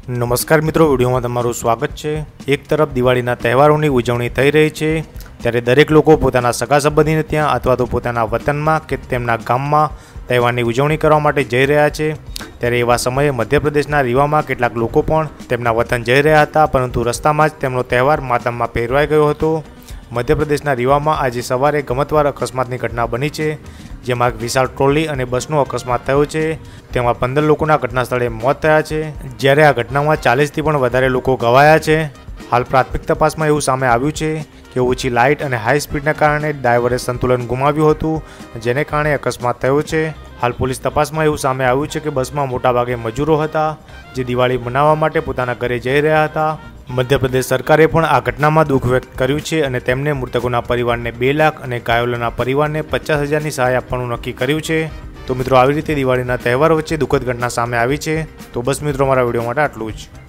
નમસ્કાર મિત્રો, વિડીયોમાં તમારું સ્વાગત છે। એક તરફ દિવાળીના તહેવારોની ઉજવણી થઈ રહી છે, ત્યારે દરેક લોકો પોતાના સગા સંબંધીને ત્યાં અથવા તો પોતાના વતનમાં કે તેમના ગામમાં તહેવારની ઉજવણી કરવા માટે જઈ રહ્યા છે। ત્યારે એવા સમયે મધ્યપ્રદેશના રીવામાં કેટલાક લોકો પણ તેમના વતન જઈ રહ્યા હતા, પરંતુ રસ્તામાં જ તેમનો તહેવાર માતમમાં ફેરવાઈ ગયો હતો। મધ્યપ્રદેશના રીવામાં આજે સવારે ગમતવાર અકસ્માતની ઘટના બની છે, જેમાં એક વિશાળ ટ્રોલી અને બસનો અકસ્માત થયો છે। તેમાં 15 લોકોના ઘટના સ્થળે મોત થયા છે, જ્યારે આ ઘટનામાં 40થી પણ વધારે લોકો ઘવાયા છે। હાલ પ્રાથમિક તપાસમાં એવું સામે આવ્યું છે કે ઓછી લાઇટ અને હાઈ સ્પીડના કારણે ડ્રાઈવરે સંતુલન ગુમાવ્યું હતું, જેને કારણે અકસ્માત થયો છે। હાલ પોલીસ તપાસમાં એવું સામે આવ્યું છે કે બસમાં મોટાભાગે મજૂરો હતા, જે દિવાળી મનાવવા માટે પોતાના ઘરે જઈ રહ્યા હતા। મધ્યપ્રદેશ સરકારે પણ આ ઘટનામાં દુઃખ વ્યક્ત કર્યું છે અને તેમને મૃતકોના પરિવારને 2 લાખ અને ઘાયલોના પરિવારને 50,000ની સહાય આપવાનું નક્કી કર્યું છે। તો મિત્રો, આવી રીતે દિવાળીના તહેવાર વચ્ચે દુઃખદ ઘટના સામે આવી છે। તો બસ મિત્રો, મારા વિડીયો માટે આટલું જ।